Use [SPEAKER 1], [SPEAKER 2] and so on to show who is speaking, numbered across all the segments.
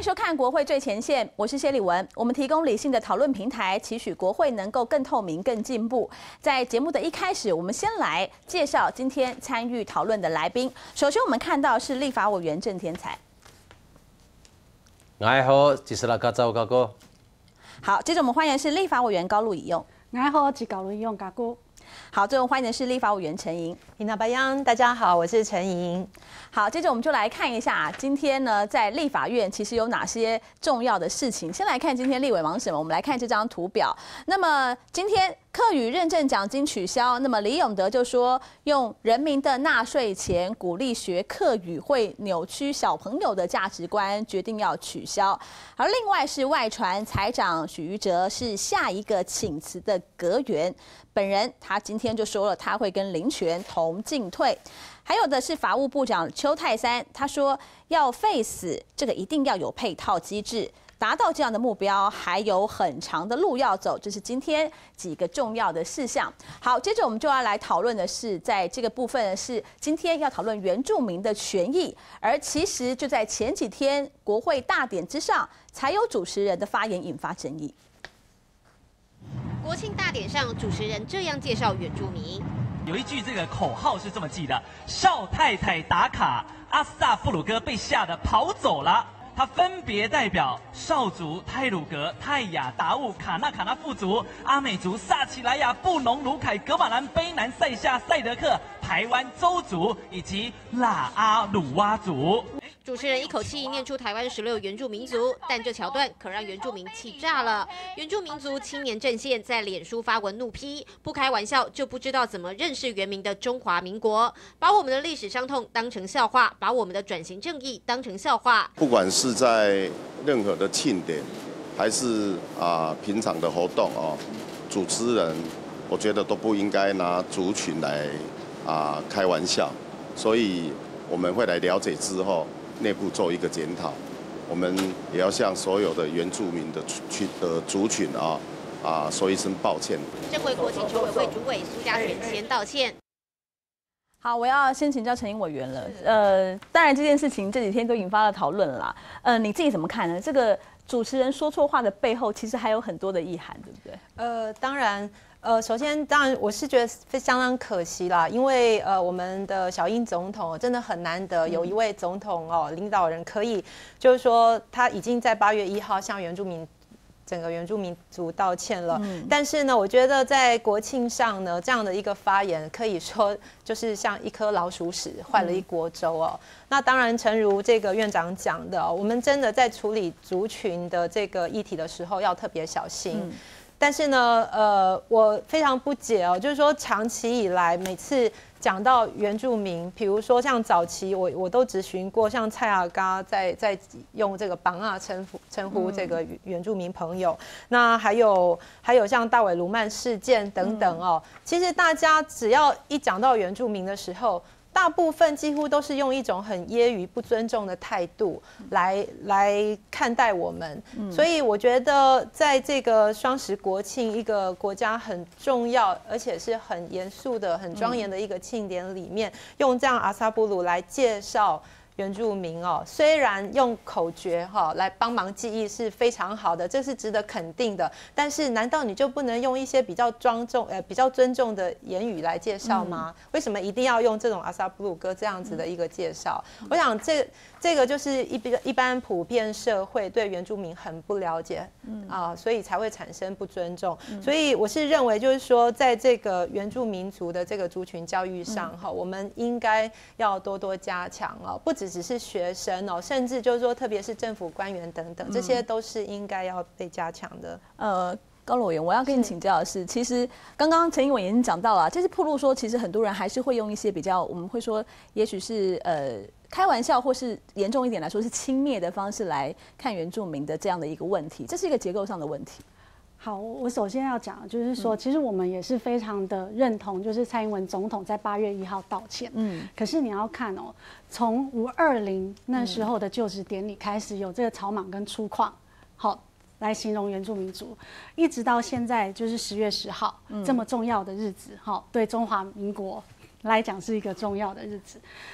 [SPEAKER 1] 迎收看《国会最前线》，我是谢丽文。我们提供理性的讨论平台，期许国会能够更透明、更进步。在节目的一开始，我们先来介绍今天参与讨论的来宾。首先，我们看到是立法委员郑天才。
[SPEAKER 2] 你好，吉斯拉卡赵高哥。
[SPEAKER 1] 好，接着我们欢迎的是立法委员高路以用。
[SPEAKER 3] 你好，吉高路以用，高哥。
[SPEAKER 1] 好，最后欢迎的是立法委员陈莹。
[SPEAKER 4] 大家好，我是陈莹。
[SPEAKER 1] 好，接着我们就来看一下今天呢，在立法院其实有哪些重要的事情。先来看今天立委忙什么，我们来看这张图表。那么今天课语认证奖金取消，那么李永德就说用人民的纳税钱鼓励学课语会扭曲小朋友的价值观，决定要取消。而另外是外传财长许瑜哲是下一个请辞的阁员，本人他今天就说了他会跟林权同进退。还有的是法务部长邱泰三，他说要废死这个一定要有配套机制，达到这样的目标还有很长的路要走，这是今天几个重要的事项。好，接着我们就要来讨论的是，在这个部分是今天要讨论原住民的权益，而其实就在前几天国会大典之上，才有主持人的发言引发争议。
[SPEAKER 5] 国庆大典上，主持人这样介绍原住民。
[SPEAKER 6] 有一句这个口号是这么记的：少太太打卡，阿萨布鲁哥被吓得跑走了。它分别代表少族、泰鲁格、泰雅、达悟、卡纳富族、阿美族、萨奇莱雅、布农、卢凯、噶玛兰、卑南、塞夏、赛德克、台湾邹族以及拉阿鲁哇族。
[SPEAKER 5] 主持人一口气念出台湾16原住民族，但这桥段可让原住民气炸了。原住民族青年阵线在脸书发文怒批，不开玩笑就不知道怎么认识原名的中华民国，把我们的历史伤痛当成笑话，把我们的转型正义当成笑话。
[SPEAKER 7] 不管是在任何的庆典，还是平常的活动哦，主持人我觉得都不应该拿族群来开玩笑，所以我们会来了解之后，内部做一个检讨。我们也要向所有的原住民的族群说一声抱歉。
[SPEAKER 5] 正为国庆筹委会主委苏家全先道歉。
[SPEAKER 1] 好，我要先请教陈英委员了。当然这件事情这几天都引发了讨论啦。你自己怎么看呢？这个主持人说错话的背后，其实还有很多的意涵，对不对？
[SPEAKER 4] 当然。首先，当然我是觉得相当可惜啦，因为我们的小英总统真的很难得有一位总统领导人可以，就是说他已经在8月1号向整个原住民族道歉了。但是呢，我觉得在国庆上呢，这样的一个发言可以说就是像一颗老鼠屎坏了一锅粥哦。那当然，诚如这个院长讲的，我们真的在处理族群的这个议题的时候要特别小心。但是呢，我非常不解哦，就是说长期以来，每次讲到原住民，比如说像早期我都质询过，像蔡阿嘎在用这个榜啊称呼这个原住民朋友，那还有像大尾卢曼事件等等哦，其实大家只要一讲到原住民的时候，大部分几乎都是用一种很揶揄、不尊重的态度来看待我们，所以我觉得在这个双十国庆，一个国家很重要而且是很严肃的、很庄严的一个庆典里面，用这样阿萨布鲁来介绍原住民哦，虽然用口诀来帮忙记忆是非常好的，这是值得肯定的。但是，难道你就不能用一些比较比较尊重的言语来介绍吗？为什么一定要用这种阿萨布鲁歌这样子的一个介绍？我想这个就是一般普遍社会对原住民很不了解所以才会产生不尊重。所以我是认为，就是说，在这个原住民族的这个族群教育上我们应该要多多加强不只是学生甚至就是说，特别是政府官员等等，这些都是应该要被加强的。
[SPEAKER 1] 高委员，我要跟你请教的是，其实刚刚陈英委员讲到了，这是暴露说，其实很多人还是会用一些比较，我们会说，也许是开玩笑，或是严重一点来说是轻蔑的方式来看原住民的这样的一个问题，这是一个结构上的问题。
[SPEAKER 3] 好，我首先要讲的就是说，其实我们也是非常的认同，就是蔡英文总统在8月1号道歉。可是你要看哦，从520那时候的就职典礼开始有这个草莽跟粗犷，好来形容原住民族，一直到现在就是10月10号这么重要的日子，对中华民国来讲是一个重要的日子。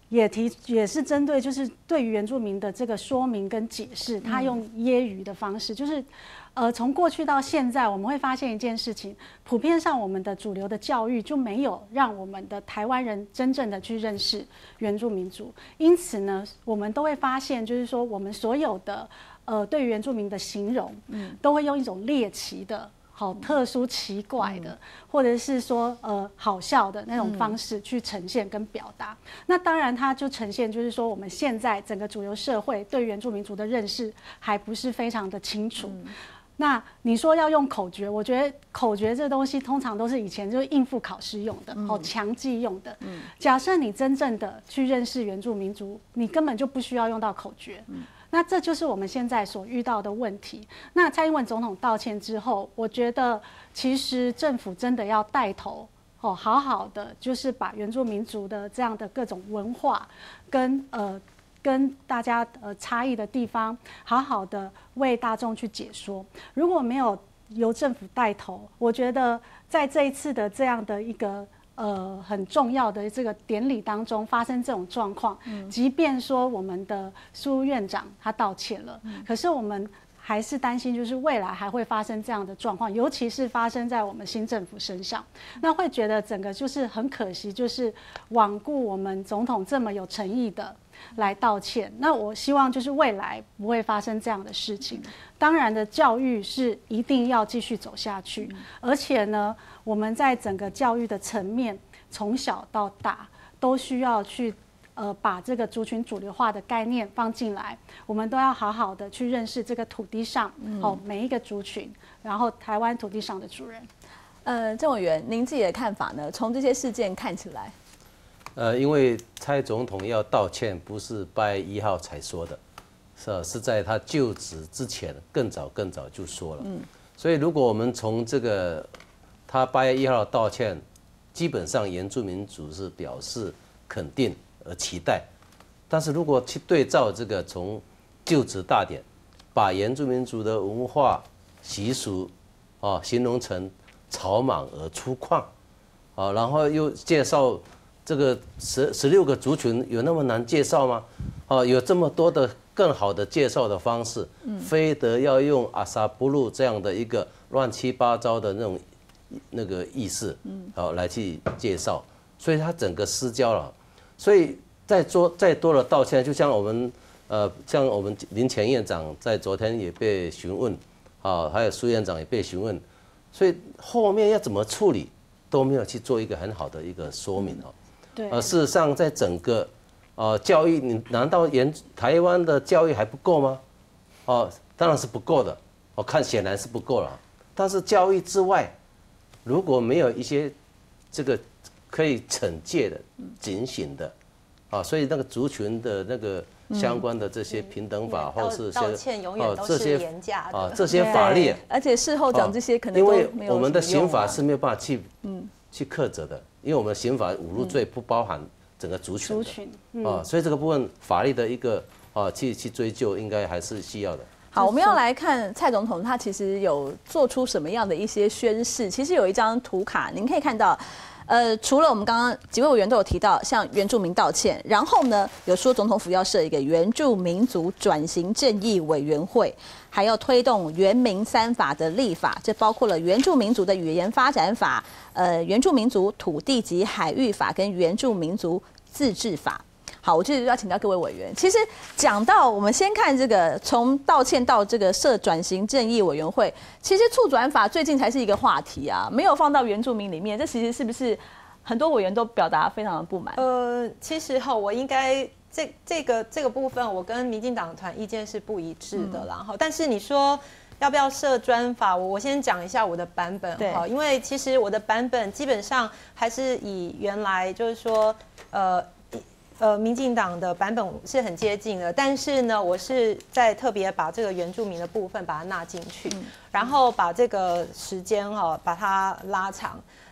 [SPEAKER 3] 也是针对就是对于原住民的这个说明跟解释，他用揶揄的方式，就是从过去到现在，我们会发现一件事情，普遍上我们的主流的教育就没有让我们的台湾人真正的去认识原住民族，因此呢，我们都会发现，就是说我们所有的对于原住民的形容，都会用一种猎奇的。好特殊奇怪的，或者是说好笑的那种方式去呈现跟表达。那当然，它就呈现就是说，我们现在整个主流社会对原住民族的认识还不是非常的清楚。那你说要用口诀，我觉得口诀这东西通常都是以前就是应付考试用的，强记用的。假设你真正的去认识原住民族，你根本就不需要用到口诀。那这就是我们现在所遇到的问题。那蔡英文总统道歉之后，我觉得其实政府真的要带头好好的，就是把原住民族的这样的各种文化跟大家差异的地方，好好的为大众去解说。如果没有由政府带头，我觉得在这一次的这样的一个很重要的这个典礼当中发生这种状况，即便说我们的苏院长他道歉了，可是我们还是担心，就是未来还会发生这样的状况，尤其是发生在我们新政府身上，那会觉得整个就是很可惜，就是罔顾我们总统这么有诚意的来道歉。那我希望就是未来不会发生这样的事情。当然的，教育是一定要继续走下去，而且呢，我们在整个教育的层面，从小到大都需要去把这个族群主流化的概念放进来，我们都要好好的去认识这个土地上每一个族群，然后台湾土地上的主人。
[SPEAKER 1] 郑委员，您自己的看法呢？从这些事件看起来，
[SPEAKER 2] 因为蔡总统要道歉，不是8月1号才说的，是在他就职之前更早就说了。所以如果我们从这个他8月1号道歉，基本上原住民族是表示肯定而期待，但是如果去对照这个从就职大典，把原住民族的文化习俗形容成草莽而粗犷，然后又介绍这个16个族群，有那么难介绍吗？有这么多的更好的介绍的方式，非得要用阿萨布鲁这样的一个乱七八糟的那个意识，来去介绍，所以他整个失焦了。所以再多的道歉，就像我们林前院长在昨天也被询问，还有苏院长也被询问，所以后面要怎么处理都没有去做一个很好的一个说明
[SPEAKER 3] 对，
[SPEAKER 2] 事实上在整个教育，你难道台湾的教育还不够吗？当然是不够的，看显然是不够了。但是教育之外，如果没有一些这个可以惩戒的、警醒的，所以那个族群的那个相关的这些平等法，或是
[SPEAKER 4] 道歉永远都是廉价的，
[SPEAKER 2] 这些法律，
[SPEAKER 1] 而且事后讲这些可能
[SPEAKER 2] 因为
[SPEAKER 1] 都没有
[SPEAKER 2] 我们的刑法是没有办法去苛责的，因为我们的刑法侮辱罪不包含整个族群的，所以这个部分法律的一个去追究，应该还是需要的。
[SPEAKER 1] 好，我们要来看蔡总统他其实有做出什么样的一些宣示。其实有一张图卡，您可以看到，除了我们刚刚几位委员都有提到，向原住民道歉，然后呢，有说总统府要设一个原住民族转型正义委员会，还要推动原民3法的立法，这包括了原住民族的语言发展法、原住民族土地及海域法跟原住民族自治法。好，我就是要请教各位委员。其实讲到我们先看这个，从道歉到这个设转型正义委员会，其实促转法最近才是一个话题啊，没有放到原住民里面，这其实是不是很多委员都表达非常的不满？
[SPEAKER 4] 其实我应该这个部分，我跟民进党团意见是不一致的啦。但是你说要不要设专法，我先讲一下我的版本哈，因为其实我的版本基本上还是以原来就是说民进党的版本是很接近的，但是呢，我是在特别把这个原住民的部分把它纳进去，然后把这个时间把它拉长。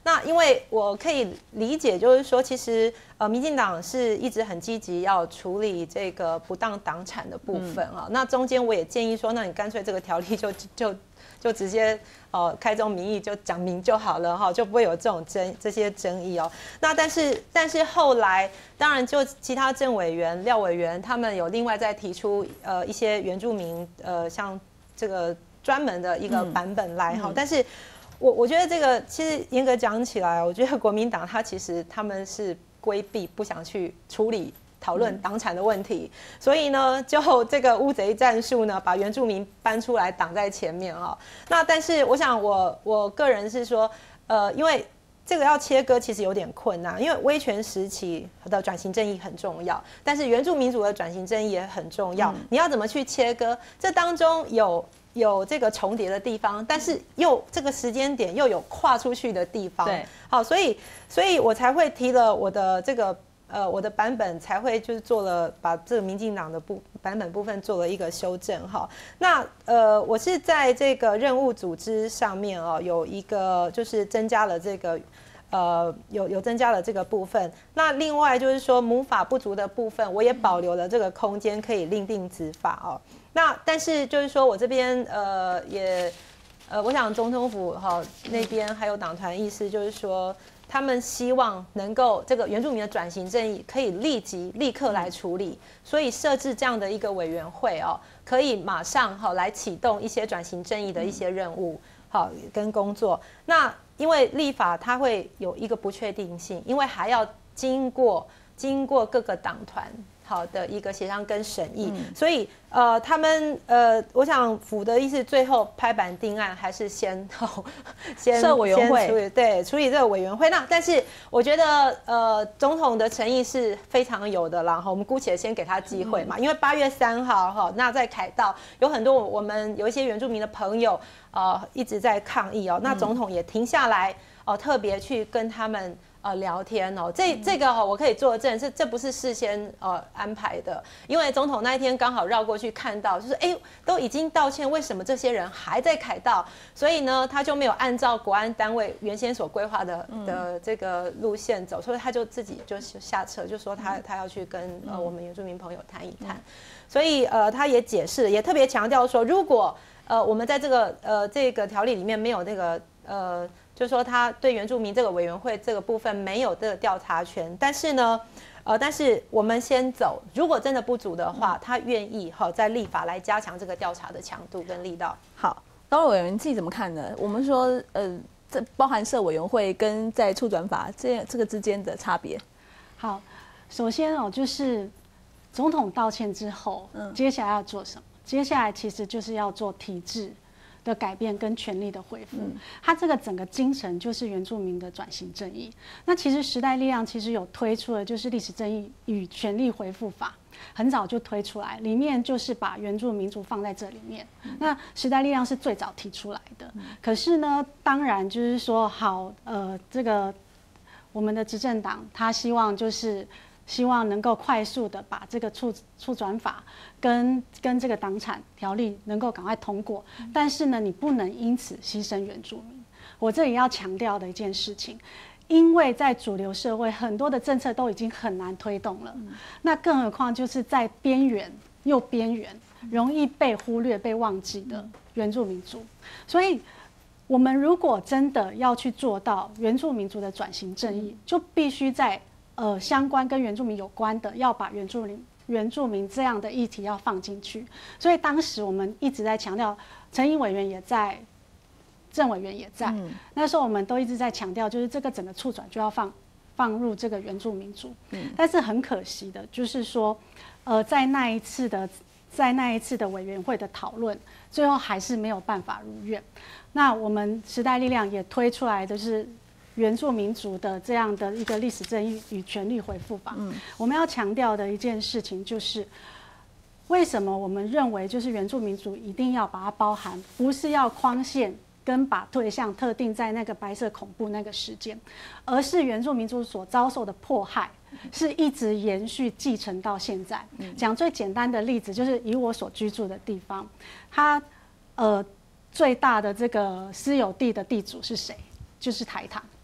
[SPEAKER 4] 那因为我可以理解，就是说，其实民进党是一直很积极要处理这个不当党产的部分啊。那中间我也建议说，那你干脆这个条例就直接开宗明义就讲明就好了哈，就不会有这些争议哦。那但是后来，当然就其他郑委员、廖委员他们有另外再提出一些原住民像这个专门的一个版本来哈，但是我觉得这个其实严格讲起来，我觉得国民党他们是规避不想去处理讨论党产的问题，所以呢，就这个乌贼战术呢，把原住民搬出来挡在前面哈。那但是我想我个人是说，因为这个要切割其实有点困难，因为威权时期的转型正义很重要，但是原住民族的转型正义也很重要。你要怎么去切割？这当中有这个重叠的地方，但是又这个时间点又有跨出去的地方。对，好，所以我才会提了我的这个我的版本才会就是把这个民进党的版本部分做了一个修正哈。那我是在这个任务组织上面有一个就是增加了这个有增加了这个部分。那另外就是说母法不足的部分，我也保留了这个空间可以另定执法哦。那但是就是说我这边我想总统府那边还有党团意思就是说，他们希望能够这个原住民的转型正义可以立刻来处理，所以设置这样的一个委员会可以马上来启动一些转型正义的一些任务跟工作。那因为立法它会有一个不确定性，因为还要经过各个党团好的一个协商跟审议，所以他们我想府的意思，最后拍板定案还是先
[SPEAKER 1] 设委员会，
[SPEAKER 4] 处理这个委员会。那但是我觉得总统的诚意是非常有的啦，我们姑且先给他机会嘛，因为8月3号那在凯道有很多我们有一些原住民的朋友一直在抗议那总统也停下来特别去跟他们聊天这个我可以作证，这不是事先安排的，因为总统那一天刚好绕过去看到，就是都已经道歉，为什么这些人还在凯道？所以呢，他就没有按照国安单位原先所规划的这个路线走，所以他就自己就下车，就说他要去跟我们原住民朋友谈一谈。所以他也解释，也特别强调说，如果我们在这个条例里面没有那个就是说他对原住民这个委员会这个部分没有这个调查权，但是呢，但是我们先走，如果真的不足的话，他愿意在立法来加强这个调查的强度跟力道。
[SPEAKER 1] 好，高委员自己怎么看呢？我们说这包含设委员会跟在促转法这个之间的差别。
[SPEAKER 3] 好，首先就是总统道歉之后，接下来要做什么？接下来其实就是要做体制的改变跟权力的恢复，它这个整个精神就是原住民的转型正义。那其实时代力量其实有推出的就是历史正义与权力恢复法，很早就推出来，里面就是把原住民族放在这里面。那时代力量是最早提出来的，可是呢，当然就是说好，这个我们的执政党他希望能够快速的把这个促转法跟这个党产条例能够赶快通过，但是呢，你不能因此牺牲原住民。我这里要强调的一件事情，因为在主流社会很多的政策都已经很难推动了，那更何况就是在边缘容易被忽略、被忘记的原住民族，所以。我们如果真的要去做到原住民族的转型正义，就必须在相关跟原住民有关的，要把原住民这样的议题要放进去。所以当时我们一直在强调，陈英委员也在，郑委员也在，那时候我们都一直在强调，就是这个整个促转就要放入这个原住民族。但是很可惜的就是说，在那一次的委员会的讨论，最后还是没有办法如愿。那我们时代力量也推出来的是原住民族的这样的一个历史正义与权利恢复法。我们要强调的一件事情就是，为什么我们认为就是原住民族一定要把它包含，不是要框限跟把对象特定在那个白色恐怖那个事件，而是原住民族所遭受的迫害是一直延续继承到现在。讲最简单的例子，就是以我所居住的地方，它最大的这个私有地的地主是谁？就是台糖。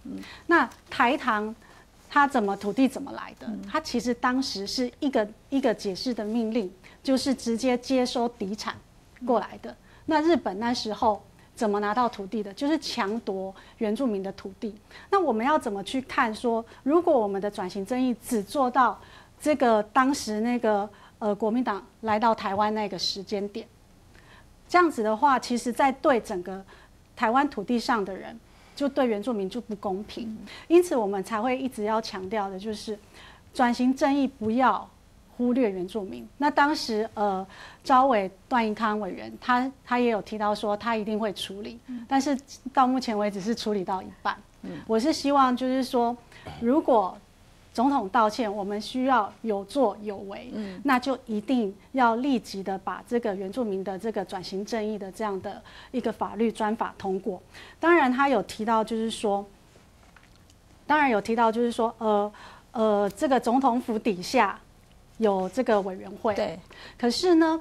[SPEAKER 3] 那台糖它土地怎么来的？它其实当时是一个解释的命令，就是直接接收敌产过来的。那日本那时候怎么拿到土地的？就是强夺原住民的土地。那我们要怎么去看说，如果我们的转型正义只做到这个当时那个国民党来到台湾那个时间点，这样子的话，其实在对整个台湾土地上的人，就对原住民就不公平。因此我们才会一直要强调的就是转型正义不要忽略原住民。那当时招委段宜康委员他也有提到说他一定会处理，但是到目前为止是处理到一半。我是希望就是说，如果总统道歉，我们需要有作有为，那就一定要立即的把这个原住民的这个转型正义的这样的一个法律专法通过。当然他有提到就是说，这个总统府底下有这个委员会，
[SPEAKER 1] 对，
[SPEAKER 3] 可是呢，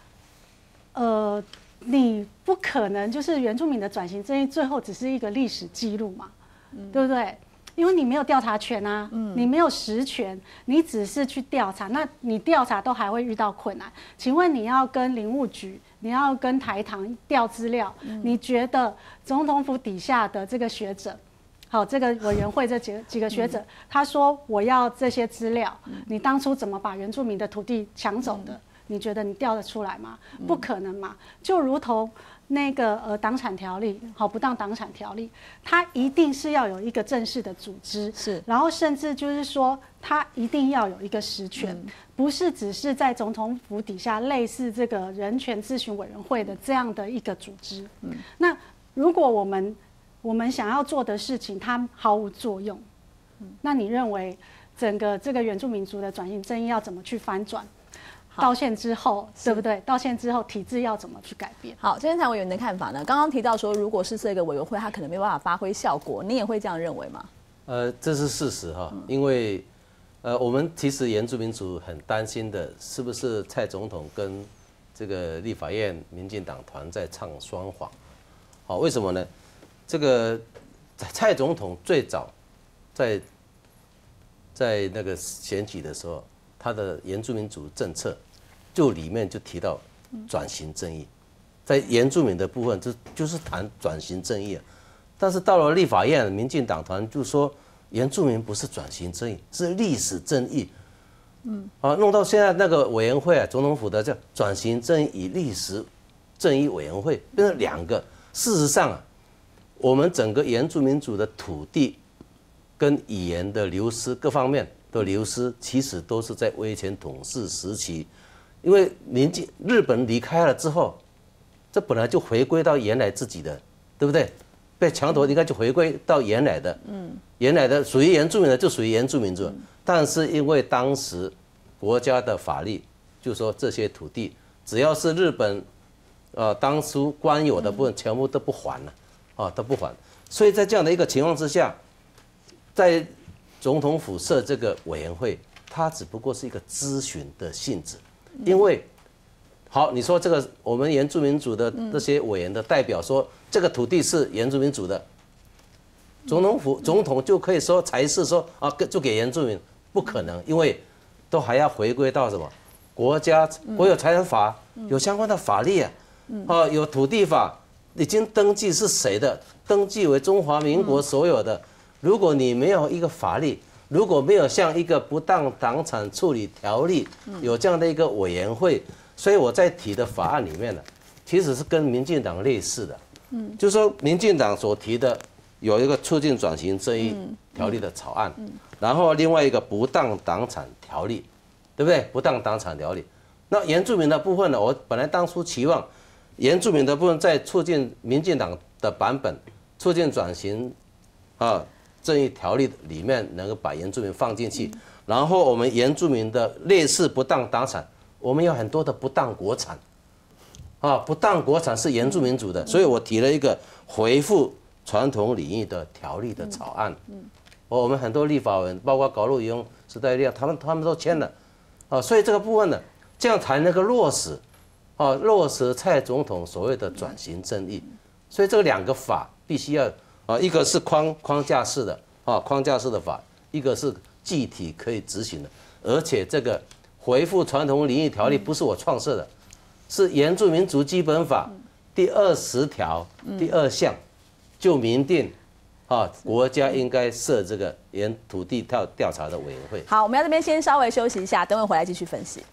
[SPEAKER 3] 你不可能就是原住民的转型正义最后只是一个历史记录嘛，对不对？因为你没有调查权啊，你没有实权，你只是去调查，那你调查都还会遇到困难。请问你要跟林务局，你要跟台糖调资料，你觉得总统府底下的这个学者，好，这个委员会这几个学者，他说我要这些资料，你当初怎么把原住民的土地抢走的？你觉得你调得出来吗？不可能嘛！就如同那个党产条例，好，不当党产条例，它一定是要有一个正式的组织，
[SPEAKER 1] 是，
[SPEAKER 3] 然后甚至就是说，它一定要有一个实权，不是只是在总统府底下类似这个人权咨询委员会的这样的一个组织。那如果我们想要做的事情，它毫无作用，那你认为整个这个原住民族的转型正义要怎么去翻转？道歉之后，对不对？道歉之后，体制要怎么去改变？
[SPEAKER 1] 好，郑文灿委员的看法呢？刚刚提到说，如果是这个委员会，它可能没办法发挥效果，你也会这样认为吗？
[SPEAKER 2] 这是事实哈，因为我们其实原住民族很担心的，是不是蔡总统跟这个立法院民进党团在唱双簧？好，为什么呢？这个蔡总统最早在那个选举的时候，他的原住民族政策就里面就提到转型正义，在原住民的部分就是谈转型正义啊。但是到了立法院，民进党团就说原住民不是转型正义，是历史正义。弄到现在那个委员会啊，总统府的叫转型正义与历史正义委员会变成两个。事实上啊，我们整个原住民族的土地跟语言的流失各方面的流失，其实都是在威权统治时期，因为日本离开了之后，这本来就回归到原来自己的，对不对？被抢夺应该就回归到原来的，原来的属于原住民的就属于原住民族，但是因为当时国家的法律就说这些土地只要是日本当初官有的部分全部都不还了，都不还，所以在这样的一个情况之下，在总统府设这个委员会，它只不过是一个咨询的性质，因为好，你说这个我们原住民族的这些委员的代表说这个土地是原住民族的，总统就可以说才是说就给原住民，不可能，因为都还要回归到什么国有财产法有相关的法律啊，有土地法已经登记是谁的，登记为中华民国所有的。如果你没有一个法律，如果没有像一个不当党产处理条例有这样的一个委员会，所以我在提的法案里面呢，其实是跟民进党类似的，就是说民进党所提的有一个促进转型正义条例的草案，然后另外一个不当党产条例，对不对？不当党产条例，那原住民的部分呢，我本来当初期望原住民的部分在促进民进党的版本促进转型正义条例里面能够把原住民放进去，然后我们原住民的类似不当党产，我们有很多的不当国产，不当国产是原住民族的，所以我提了一个恢复传统领域的条例的草案，我们很多立法委员，包括高路勇、时代力量，他们都签了，所以这个部分呢，这样才能够落实蔡总统所谓的转型正义，所以这两个法必须要啊，一个是框架式的啊，框架式的法，一个是具体可以执行的，而且这个恢复传统领域条例不是我创设的，是原住民族基本法第20条第2项就明定。啊，国家应该设这个原土地调查的委员会。
[SPEAKER 1] 好，我们要这边先稍微休息一下，等会回来继续分析。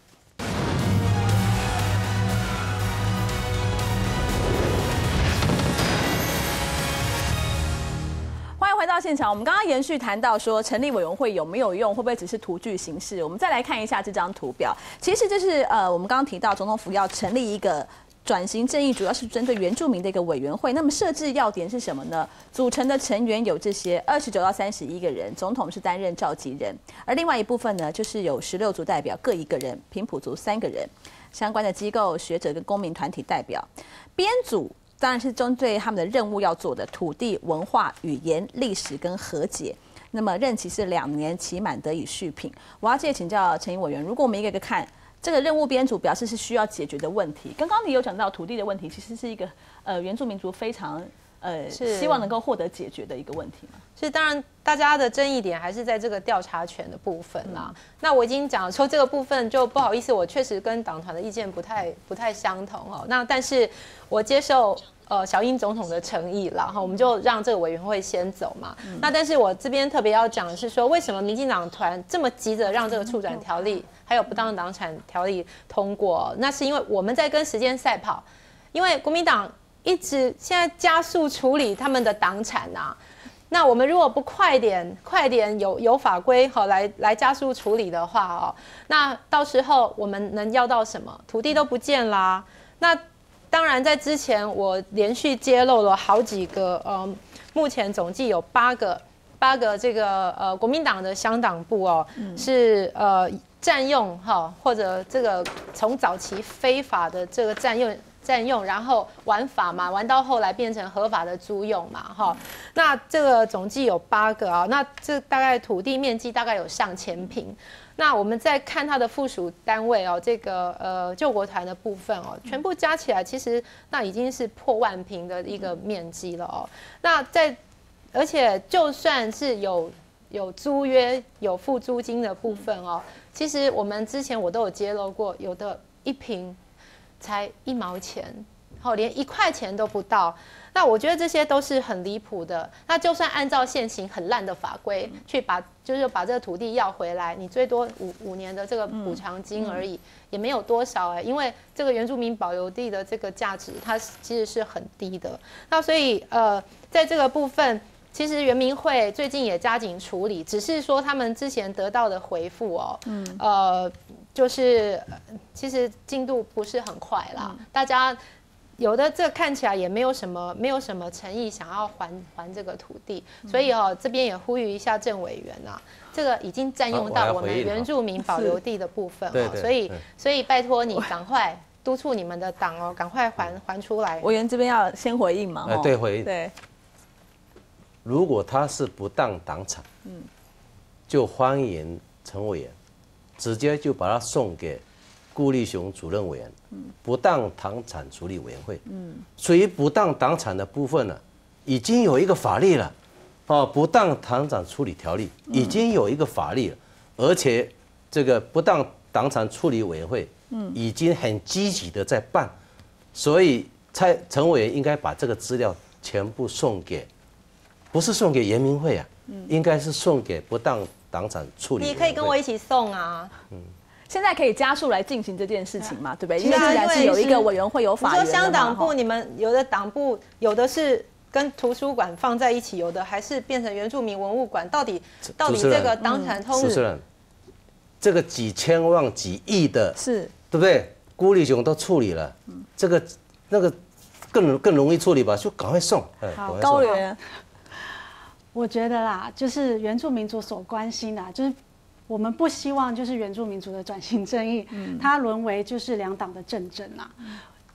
[SPEAKER 1] 欢迎回到现场。我们刚刚延续谈到说，成立委员会有没有用，会不会只是徒具形式？我们再来看一下这张图表，其实就是我们刚刚提到总统府要成立一个。转型正义主要是针对原住民的一个委员会，那么设置要点是什么呢？组成的成员有这些29到31个人，总统是担任召集人，而另外一部分呢，就是有16族代表各1个人，平埔族3个人，相关的机构、学者跟公民团体代表，编组当然是针对他们的任务要做的土地、文化、语言、历史跟和解。那么任期是2年，期满得以续聘。我要请教陈英委员，如果我们一个一个看。这个任务编组表示是需要解决的问题。刚刚你有讲到土地的问题，其实是一个原住民族非常希望能够获得解决的一个问题嘛。
[SPEAKER 4] 是，当然大家的争议点还是在这个调查权的部分啦。那我已经讲说这个部分就不好意思，我确实跟党团的意见不太相同哦。那但是我接受小英总统的诚意啦，哈，我们就让这个委员会先走嘛。那但是我这边特别要讲的是说，为什么民进党团这么急着让这个促转条例还有不当党产条例通过？那是因为我们在跟时间赛跑，因为国民党一直现在加速处理他们的党产啊。那我们如果不快点有法规好来加速处理的话哦，那到时候我们能要到什么？土地都不见啦。那当然，在之前我连续揭露了好几个，目前总计有8个这个国民党的乡党部哦，是占用哈，或者这个从早期非法的这个占用，然后玩法嘛，玩到后来变成合法的租用嘛，哈。那这个总计有8个啊，那这大概土地面积大概有上千坪。那我们再看它的附属单位哦，这个救国团的部分哦，全部加起来其实那已经是破万坪的一个面积了哦。那而且就算是有租约有付租金的部分哦，其实我们之前我都有揭露过，有的1坪才1毛钱，连1块钱都不到。那我觉得这些都是很离谱的。那就算按照现行很烂的法规去把这个土地要回来，你最多5年的这个补偿金而已，也没有多少因为这个原住民保留地的这个价值它其实是很低的。那所以在这个部分，其实原民会最近也加紧处理，只是说他们之前得到的回复哦，就是其实进度不是很快啦，大家。有的这看起来也没有什么诚意想要还这个土地，所以这边也呼吁一下郑委员啊，这个已经占用到我们原住民保留地的部分所以拜托你赶快督促你们的党哦，赶快还出来。
[SPEAKER 1] 委员这边要先回应嘛？
[SPEAKER 2] 对，回应。
[SPEAKER 1] 对，
[SPEAKER 2] 如果他是不当党产，就欢迎陈委员直接就把他送给顾立雄主任委员。不当党产处理委员会，所以不当党产的部分呢，已经有一个法律了，不当党产处理条例已经有一个法律了，而且这个不当党产处理委员会，已经很积极的在办，所以陈委员应该把这个资料全部送给，不是送给原民会啊，应该是送给不当党产处理委员会。
[SPEAKER 4] 你可以跟我一起送啊。
[SPEAKER 1] 现在可以加速来进行这件事情嘛，对不对？因为既然是有一个委员会有法源的嘛。你说乡
[SPEAKER 4] 党部，你们有的党部有的是跟图书馆放在一起，有的还是变成原住民文物馆，到底这个党产通
[SPEAKER 2] 主持人，这个几千万几亿的，
[SPEAKER 1] 是
[SPEAKER 2] 对不对？顾立雄都处理了，这个那个更容易处理吧，就赶快送。
[SPEAKER 1] 好，高委员，
[SPEAKER 3] 我觉得啦，就是原住民族所关心的，就是。我们不希望就是原住民族的转型正义，它沦为就是2党的政争啊。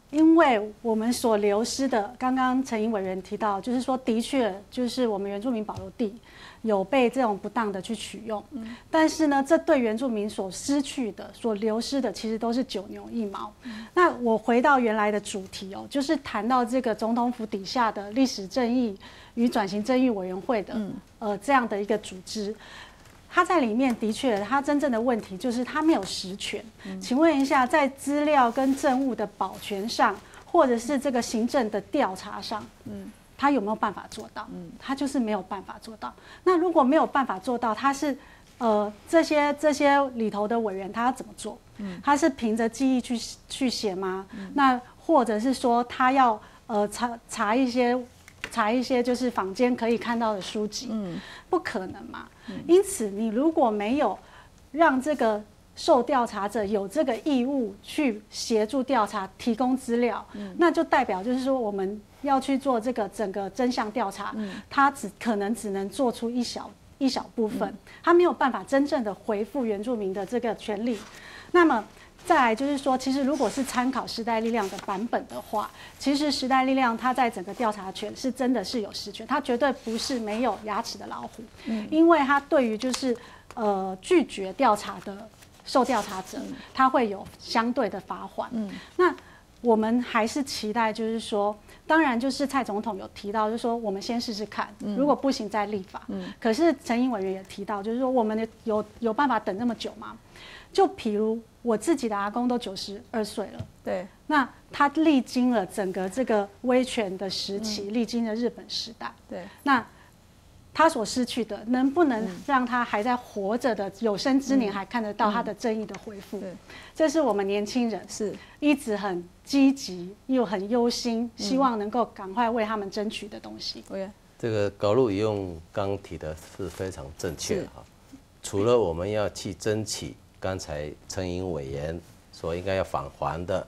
[SPEAKER 3] 因为我们所流失的，刚刚陈英委员提到，就是说，的确就是我们原住民保留地有被这种不当的去取用，但是呢，这对原住民所失去的、所流失的，其实都是9牛1毛。那我回到原来的主题哦，就是谈到这个总统府底下的历史正义与转型正义委员会的这样的一个组织。他在里面的确，他真正的问题就是他没有实权。请问一下，在资料跟证物的保全上，或者是这个行政的调查上，他有没有办法做到？他就是没有办法做到。那如果没有办法做到，他是这些里头的委员他要怎么做？他是凭着记忆去写吗？那或者是说他要查一些就是坊间可以看到的书籍？不可能嘛。因此，你如果没有让这个受调查者有这个义务去协助调查、提供资料，那就代表就是说我们要去做这个整个真相调查，它可能只能做出一小部分，它没有办法真正的回复原住民的这个权利。那么再来就是说，其实如果是参考时代力量的版本的话，其实时代力量它在整个调查权是真的是有实权，它绝对不是没有牙齿的老虎，因为它对于就是拒绝调查的受调查者，它会有相对的罚款。那我们还是期待就是说，当然就是蔡总统有提到，就是说我们先试试看，如果不行再立法。可是陈英委员也提到，就是说我们有办法等那么久吗？就譬如我自己的阿公都92岁了，
[SPEAKER 1] 对，
[SPEAKER 3] 那他历经了整个这个威权的时期，历经了日本时代，
[SPEAKER 1] 对，
[SPEAKER 3] 那他所失去的，能不能让他还在活着的有生之年还看得到他的正义的恢复？这是我们年轻人是一直很积极又很忧心，希望能够赶快为他们争取的东西。
[SPEAKER 2] 这个高路一用刚提的是非常正确哈。除了我们要去争取刚才陈英委员说应该要返还的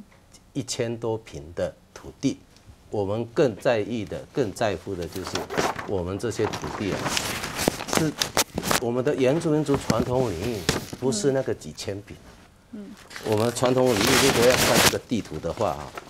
[SPEAKER 2] 1000多坪的土地，我们更在意的、更在乎的就是我们这些土地啊，是我们的原住民族传统领域，不是那个几千坪。我们传统领域如果要看这个地图的话啊，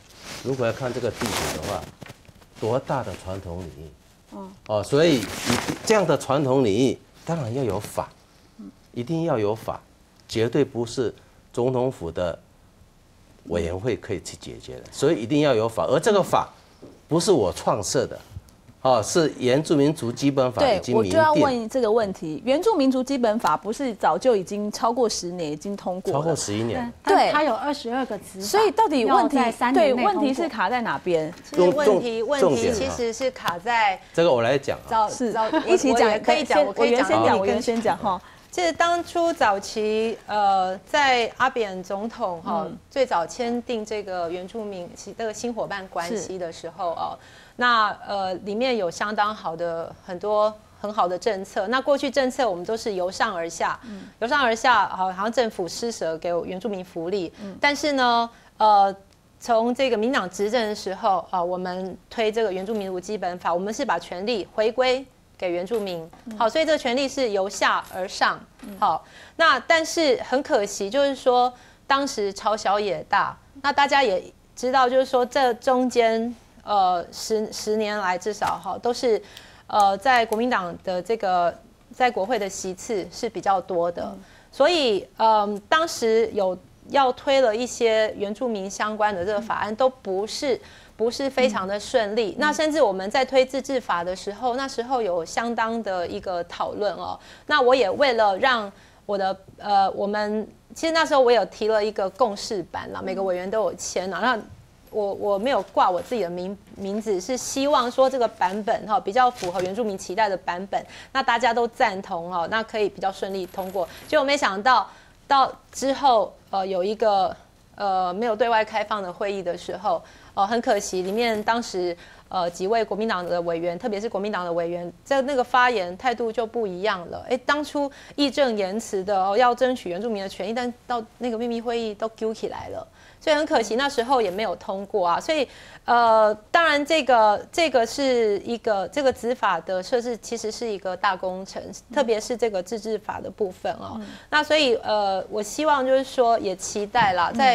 [SPEAKER 2] 多大的传统领域？所以这样的传统领域当然要有法，一定要有法，绝对不是总统府的委员会可以去解决的，所以一定要有法，而这个法不是我创设的。是原住民族基本法已经明定。
[SPEAKER 1] 我就要问这个问题：原住民族基本法不是早就已经超过10年，已经通过了？
[SPEAKER 2] 超过11年。
[SPEAKER 3] 对，它有22个执法，
[SPEAKER 1] 所以到底问题对
[SPEAKER 3] 问
[SPEAKER 1] 题是卡在哪边？
[SPEAKER 4] 其实问题其实是卡在
[SPEAKER 2] 这个我来讲
[SPEAKER 1] 是一起讲，
[SPEAKER 4] 可以讲，我
[SPEAKER 1] 先讲哈。
[SPEAKER 4] 其实当初早期在阿扁总统最早签订这个原住民这个新伙伴关系的时候那里面有相当好的很多很好的政策。那过去政策我们都是由上而下，由上而下，好像政府施舍给原住民福利。但是呢，从这个民党执政的时候我们推这个原住民族基本法，我们是把权力回归给原住民。好，所以这个权力是由下而上。好，那但是很可惜，就是说当时朝小野大，那大家也知道，就是说这中间。10年来至少都是在国民党的这个在国会的席次是比较多的，所以当时有要推了一些原住民相关的这个法案，都不是非常的顺利。那甚至我们在推自治法的时候，那时候有相当的一个讨论那我也为了让我们其实那时候我有提了一个共识版啦，每个委员都有签那我没有挂我自己的名字，是希望说这个版本比较符合原住民期待的版本，那大家都赞同那可以比较顺利通过。结果没想到之后有一个没有对外开放的会议的时候很可惜，里面当时几位国民党的委员，特别是国民党的委员，在那个发言态度就不一样了。当初义正言辞的要争取原住民的权益，但到那个秘密会议都揪起来了。所以很可惜，那时候也没有通过所以当然这个是一个这个执法的设置其实是一个大工程，特别是这个自治法的部分那所以我希望就是说也期待啦，在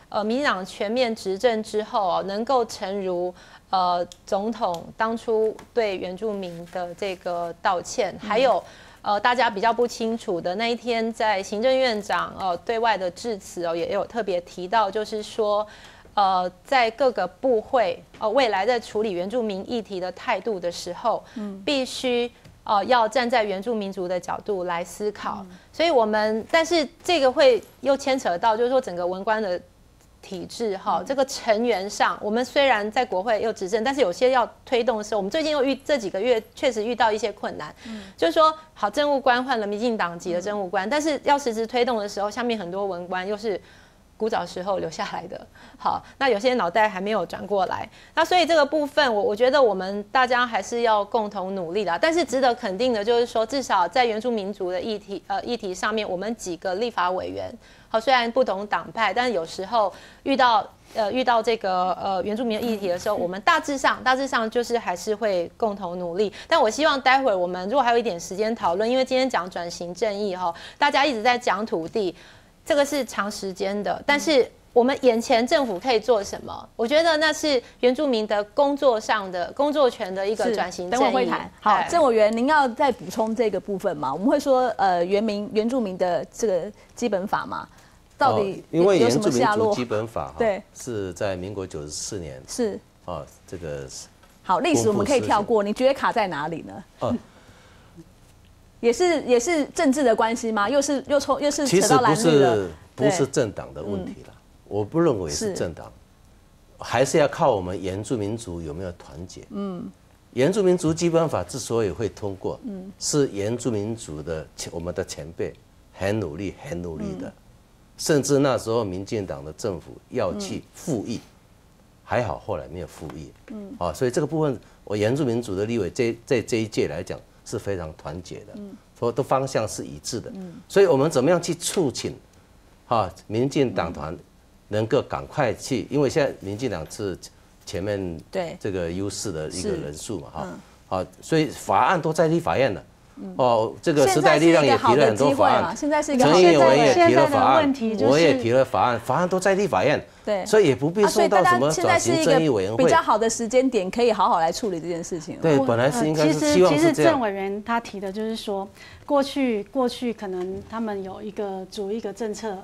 [SPEAKER 4] 民进党全面执政之后能够诚如总统当初对原住民的这个道歉，还有大家比较不清楚的那一天，在行政院长对外的致辞也有特别提到，就是说在各个部会未来在处理原住民议题的态度的时候，必须要站在原住民族的角度来思考。所以但是这个会又牵扯到，就是说整个文官的体制这个成员上，我们虽然在国会又执政，但是有些要推动的时候，我们最近又这几个月确实遇到一些困难。就是说，好，政务官换了民进党籍的政务官，但是要实质推动的时候，下面很多文官又是古早时候留下来的。好，那有些脑袋还没有转过来，那所以这个部分我觉得我们大家还是要共同努力啦。但是值得肯定的就是说，至少在原住民族的议题上面，我们几个立法委员。虽然不同党派，但是有时候遇到这个原住民的议题的时候，我们大致上就是还是会共同努力。但我希望待会我们如果还有一点时间讨论，因为今天讲转型正义大家一直在讲土地，这个是长时间的，但是我们眼前政府可以做什么？我觉得那是原住民的工作上的工作权的一个转型正义。
[SPEAKER 1] 等我会谈。好，郑委员，您要再补充这个部分吗？我们会说原住民的这个基本法嘛？到底
[SPEAKER 2] 因为
[SPEAKER 1] 有
[SPEAKER 2] 原住民
[SPEAKER 1] 什么下落？
[SPEAKER 2] 族基本法
[SPEAKER 1] 对
[SPEAKER 2] 是在民国94年
[SPEAKER 1] 是
[SPEAKER 2] 这个
[SPEAKER 1] 好历史我们可以跳过，你觉得卡在哪里呢？也是政治的关系吗？又是扯到蓝绿了？
[SPEAKER 2] 不是政党的问题了，我不认为是政党，还是要靠我们原住民族有没有团结。原住民族基本法之所以会通过，是原住民族的我们的前辈很努力的。甚至那时候民进党的政府要去复议，还好后来没有复议。所以这个部分，我原住民族的立委在这一届来讲是非常团结的，所有的方向是一致的。所以我们怎么样去促请民进党团能够赶快去，因为现在民进党是前面这个优势的一个人数嘛，所以法案都在立法院了。这个时代力量也提了很多法案，
[SPEAKER 1] 现在是一个
[SPEAKER 2] 陈英文也提了法案，
[SPEAKER 3] 就是
[SPEAKER 2] 我也提了法案，法案都在立法院，
[SPEAKER 1] 对，
[SPEAKER 2] 所以也不必受到什么转型正义委员会。
[SPEAKER 1] 比较好的时间点，可以好好来处理这件事情。
[SPEAKER 2] 对，本来是应该是希望是这样。
[SPEAKER 3] 其实郑委员他提的就是说，过去可能他们有一个政策。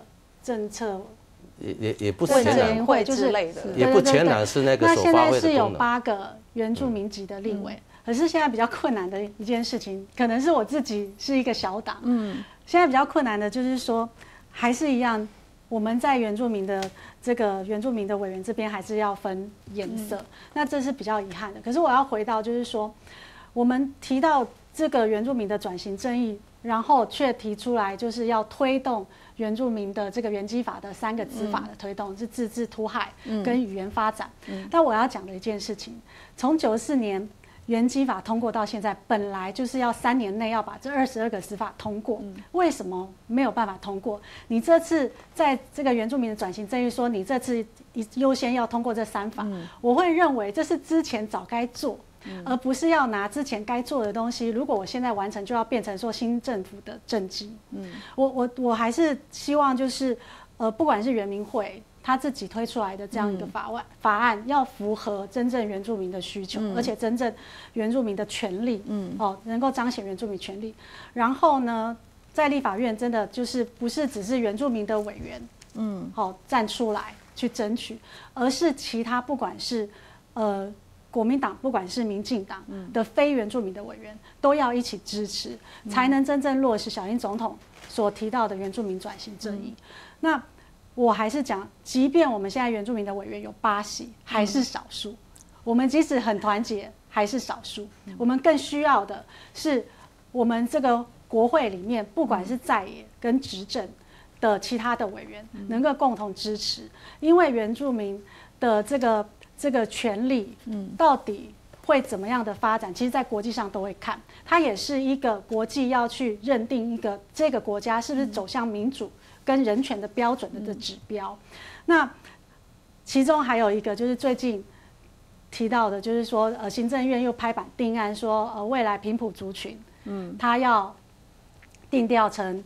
[SPEAKER 2] 也不全然
[SPEAKER 3] 会之类的，
[SPEAKER 2] 也不全然是那个首发会的功能。
[SPEAKER 3] 那现在是有8个原住民籍的立委，可是现在比较困难的一件事情，可能是我自己是一个小党，现在比较困难的就是说，还是一样，我们在原住民的委员这边还是要分颜色，那这是比较遗憾的。可是我要回到就是说，我们提到这个原住民的转型正义，然后却提出来就是要推动原住民的这个原基法的3个子法的推动，是自治、土海跟语言发展。但我要讲的一件事情，从94年原基法通过到现在，本来就是要3年内要把这22个司法通过，为什么没有办法通过？你这次在这个原住民的转型正义说，你这次优先要通过这3法，我会认为这是之前早该做。而不是要拿之前该做的东西，如果我现在完成，就要变成说新政府的政绩。我还是希望就是不管是原民会他自己推出来的这样一个法案，要符合真正原住民的需求，而且真正原住民的权利，能够彰显原住民权利。然后呢，在立法院真的就是不是只是原住民的委员，站出来去争取，而是其他不管是国民党不管是民进党的非原住民的委员都要一起支持，才能真正落实小英总统所提到的原住民转型正义。那我还是讲，即便我们现在原住民的委员有8席，还是少数。我们即使很团结，还是少数。我们更需要的是，我们这个国会里面，不管是在野跟执政的其他的委员，能够共同支持，因为原住民的这个权利，到底会怎么样的发展？其实，在国际上都会看，它也是一个国际要去认定这个国家是不是走向民主跟人权的标准的指标。那其中还有一个就是最近提到的，就是说，行政院又拍板定案说，未来平埔族群，它要定调成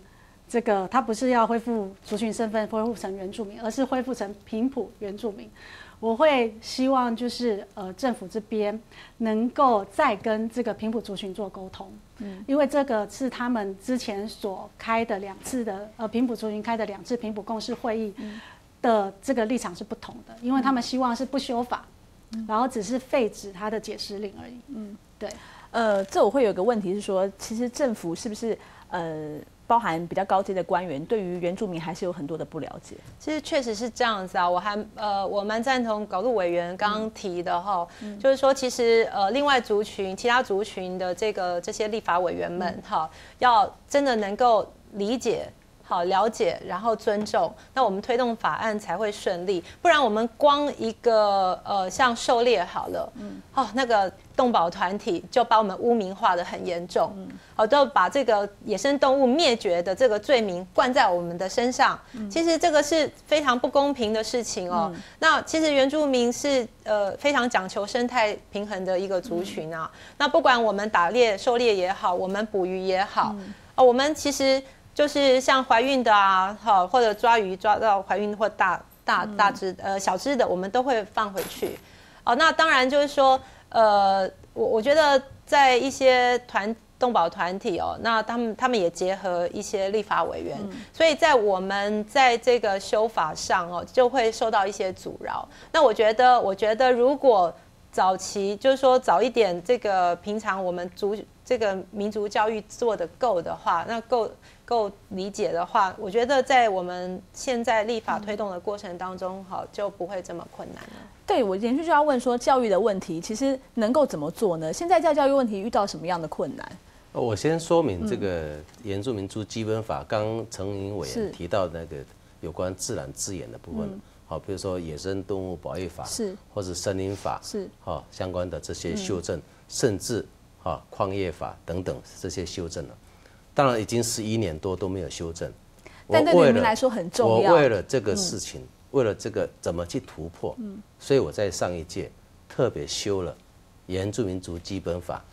[SPEAKER 3] 这个他不是要恢复族群身份，恢复成原住民，而是恢复成平埔原住民。我会希望就是政府这边能够再跟这个平埔族群做沟通，因为这个是他们之前所开的2次的平埔族群开的2次平埔共识会议的这个立场是不同的，因为他们希望是不修法，然后只是废止他的解释令而已。对。
[SPEAKER 1] 这我会有个问题是说，其实政府是不是包含比较高阶的官员，对于原住民还是有很多的不了解？
[SPEAKER 4] 其实确实是这样子啊，我蛮赞同搞路委员刚刚提的哈，就是说其实另外其他族群的这些立法委员们哈，要真的能够理解。好，了解，然后尊重，那我们推动法案才会顺利。不然我们光一个像狩猎好了，那个动保团体就把我们污名化的很严重，都把这个野生动物灭绝的这个罪名灌在我们的身上。其实这个是非常不公平的事情哦。那其实原住民是非常讲求生态平衡的一个族群啊。那不管我们打猎、狩猎也好，我们捕鱼也好，我们其实。就是像怀孕的啊，或者抓鱼抓到怀孕或大只小只的，我们都会放回去。那当然就是说，我觉得在一些动保团体那他们也结合一些立法委员，所以在我们在这个修法上就会受到一些阻挠。那我觉得如果早期就是说早一点，这个平常我们这个民族教育做得够的话，那够理解的话，我觉得在我们现在立法推动的过程当中，就不会这么困难了。
[SPEAKER 1] 对，我连续就要问说，教育的问题其实能够怎么做呢？现在在教育问题遇到什么样的困难？
[SPEAKER 2] 我先说明这个原住民族基本法，刚陈英委员提到那个有关自然资源的部分，好，比如说野生动物保育法，是，或者森林法，是，相关的这些修正，甚至矿业法等等这些修正了。当然已经11年多都没有修正，
[SPEAKER 1] 但对人民来说很重要。
[SPEAKER 2] 我为了这个事情，为了这个怎么去突破，所以我在上一届特别修了原住民族基本法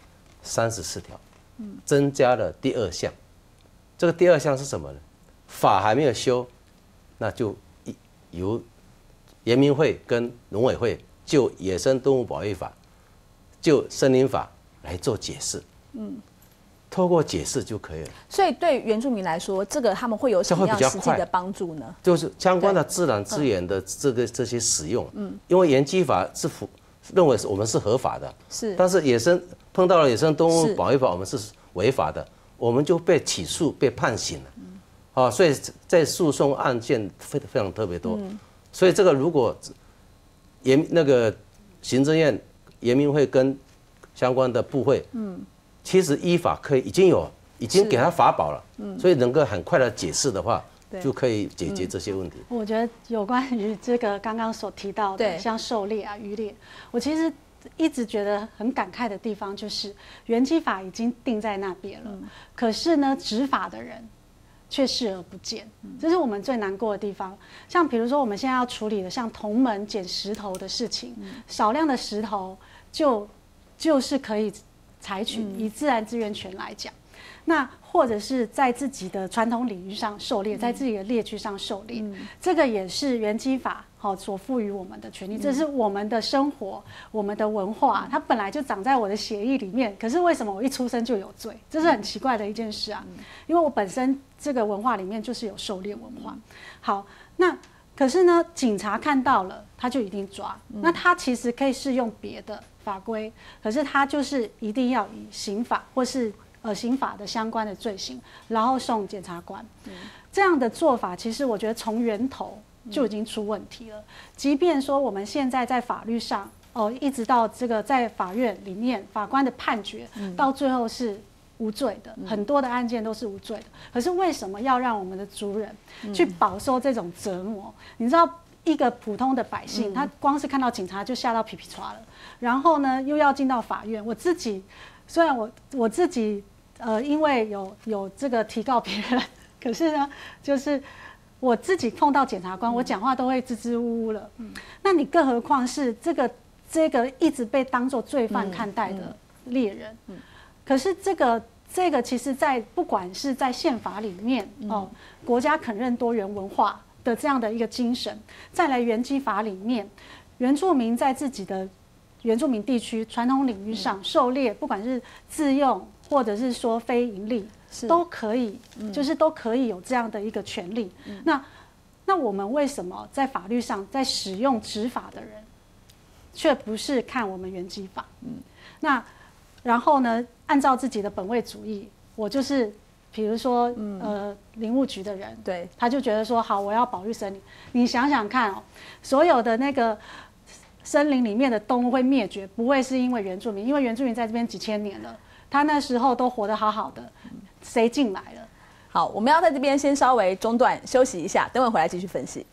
[SPEAKER 2] 34条，增加了第2项。这个第2项是什么呢？法还没有修，那就由原民会跟农委会就野生动物保育法、就森林法来做解释。透过解释就可以了。所
[SPEAKER 1] 以对原住民来说，这个他们会有什么样实际的帮助呢？
[SPEAKER 2] 就是相关的自然资源的这些使用，因为原基法是认为我们是合法的，是，但是碰到了野生动物保育法，我们是违法的，我们就被起诉、被判刑了，所以在诉讼案件非常特别多，所以这个如果那个行政院、原民会跟相关的部会，其实依法可以已经给他法宝了，所以能够很快的解释的话，就可以解决这些问题。
[SPEAKER 3] 我觉得有关于这个刚刚所提到的，像狩猎啊、渔猎，我其实一直觉得很感慨的地方就是原基法已经定在那边了，可是呢，执法的人却视而不见，这是我们最难过的地方。像比如说我们现在要处理的像同门捡石头的事情，少量的石头就是可以采取，以自然资源权来讲，那或者是在自己的传统领域上狩猎，在自己的猎区上狩猎，这个也是原基法所赋予我们的权利，这是我们的生活，我们的文化，它本来就长在我的血液里面。可是为什么我一出生就有罪？这是很奇怪的一件事啊！因为我本身这个文化里面就是有狩猎文化。好，那可是呢，警察看到了，他就一定抓。那他其实可以适用别的法规，可是他就是一定要以刑法或是刑法的相关的罪行，然后送检察官。这样的做法，其实我觉得从源头就已经出问题了。即便说我们现在在法律上，一直到这个在法院里面，法官的判决到最后是无罪的，很多的案件都是无罪的。可是为什么要让我们的族人去饱受这种折磨？你知道，一个普通的百姓，他光是看到警察就吓到皮皮唰了，然后呢又要进到法院。我自己虽然我自己因为有这个提告别人，可是呢，就是我自己碰到检察官，我讲话都会支支吾吾了。那你更何况是这个这个一直被当作罪犯看待的猎人。可是这个这个其实在不管是在宪法里面哦，国家肯认多元文化的这样的一个精神，再来原基法里面，原住民在自己的原住民地区传统领域上狩猎，不管是自用或者是说非盈利，都可以，就是都可以有这样的一个权利。那我们为什么在法律上在使用执法的人，却不是看我们原基法？那然后呢，按照自己的本位主义，我就是比如说林务局的人，
[SPEAKER 1] 对，
[SPEAKER 3] 他就觉得说好，我要保育森林。你想想看哦，所有的那个森林里面的动物会灭绝，不会是因为原住民，因为原住民在这边几千年了，他那时候都活得好好的，谁进来了？
[SPEAKER 1] 好，我们要在这边先稍微中断休息一下，等会回来继续分析。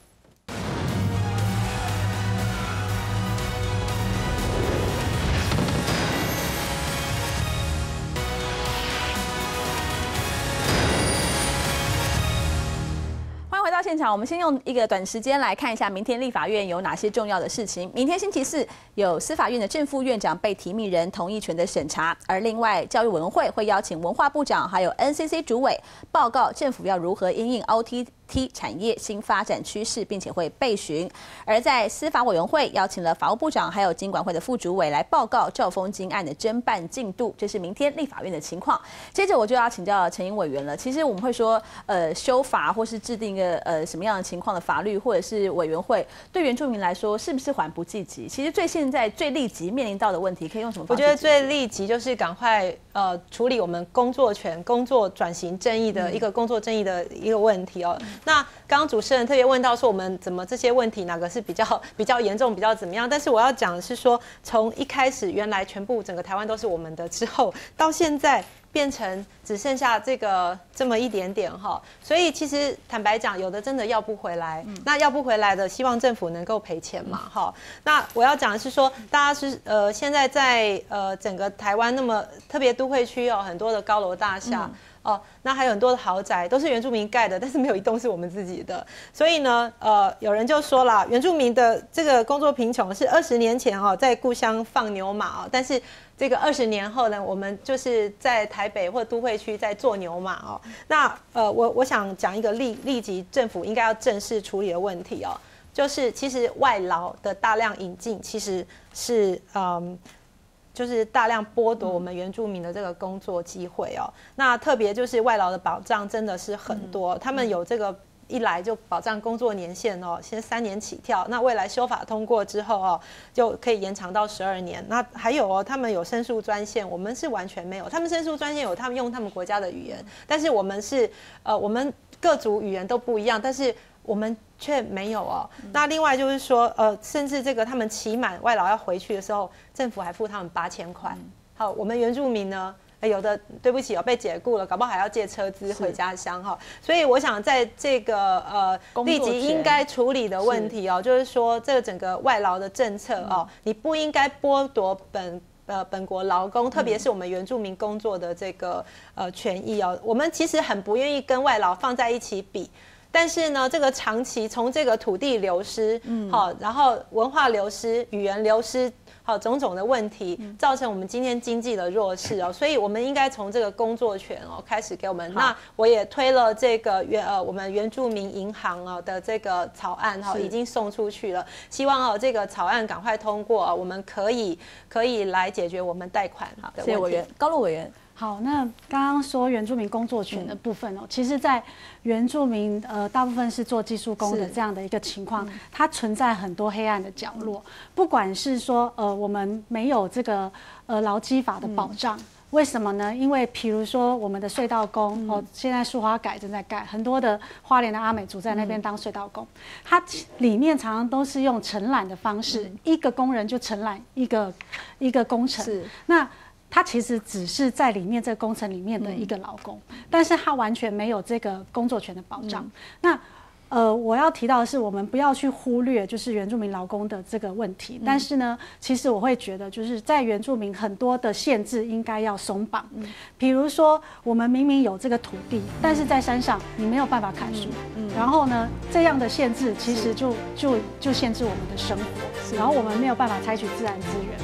[SPEAKER 1] 回到现场，我们先用一个短时间来看一下明天立法院有哪些重要的事情。明天星期四有司法院的正副院长被提名人同意权的审查，而另外教育委员会会邀请文化部长还有 NCC 主委报告政府要如何因应 OTT 产业新发展趋势，并且会备询。而在司法委员会邀请了法务部长还有金管会的副主委来报告兆丰金案的侦办进度，这是明天立法院的情况。接着我就要请教陈英委员了。其实我们会说，修法或是制定一个什么样的情况的法律或者是委员会，对原住民来说是不是缓不济急？其实现在最立即面临到的问题，可以用什么方式？
[SPEAKER 4] 我觉得最立即就是赶快处理我们工作权、工作转型正义的一个工作正义的一个问题哦。那刚刚主持人特别问到说，我们怎么这些问题哪个是比较严重、比较怎么样？但是我要讲的是说，从一开始原来全部整个台湾都是我们的，之后到现在变成只剩下这么一点点哈，所以其实坦白讲，有的真的要不回来，那要不回来的，希望政府能够赔钱嘛哈。那我要讲的是说，大家是现在在整个台湾那么特别都会区哦，很多的高楼大厦。哦，那还有很多的豪宅都是原住民盖的，但是没有一栋是我们自己的。所以呢，有人就说了，原住民的这个工作贫穷是20年前哦，在故乡放牛马哦，但是这个20年后呢，我们就是在台北或都会区在做牛马哦。那我想讲一个立即政府应该要正式处理的问题哦，就是其实外劳的大量引进其实是就是大量剥夺我们原住民的这个工作机会哦。那特别就是外劳的保障真的是很多，他们有这个一来就保障工作年限哦，先3年起跳。那未来修法通过之后哦，就可以延长到12年。那还有哦，他们有申诉专线，我们是完全没有。他们申诉专线有他们用他们国家的语言，但是我们是我们各族语言都不一样，但是我们却没有哦。那另外就是说，甚至这个他们期满外劳要回去的时候，政府还付他们8000块。好，我们原住民呢，有的对不起被解雇了，搞不好还要借车资回家乡哈。所以我想在这个立即应该处理的问题哦，就是说这个整个外劳的政策哦，你不应该剥夺本国劳工，特别是我们原住民工作的这个权益哦。我们其实很不愿意跟外劳放在一起比。但是呢，这个长期从这个土地流失，好，然后文化流失、语言流失，好，种种的问题，造成我们今天经济的弱势哦。所以我们应该从这个工作权哦开始给我们。那我也推了这个我们原住民银行哦的这个草案哈，已经送出去了。希望这个草案赶快通过，我们可以来解决我们贷款的问题。
[SPEAKER 1] 谢谢委员，高路委员。
[SPEAKER 3] 好，那刚刚说原住民工作权的部分哦，其实，在原住民大部分是做技术工的这样的一个情况，它存在很多黑暗的角落。不管是说我们没有这个劳基法的保障，为什么呢？因为比如说我们的隧道工哦，现在树花改正在盖，很多的花莲的阿美族在那边当隧道工，它里面常常都是用承揽的方式，一个工人就承揽一个工程。那他其实只是在里面这个工程里面的一个劳工，但是他完全没有这个工作权的保障。那我要提到的是，我们不要去忽略就是原住民劳工的这个问题。但是呢，其实我会觉得，就是在原住民很多的限制应该要松绑。比如说，我们明明有这个土地，但是在山上你没有办法砍树。然后呢，这样的限制其实就限制我们的生活，然后我们没有办法采取自然资源。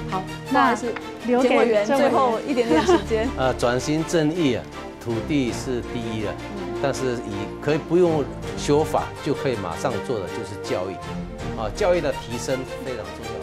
[SPEAKER 3] 好，
[SPEAKER 1] 那是
[SPEAKER 3] 留给
[SPEAKER 1] 简委员最后一点点时间。
[SPEAKER 2] 转型正义啊，土地是第一啊，但是可以不用修法就可以马上做的就是教育，教育的提升非常重要。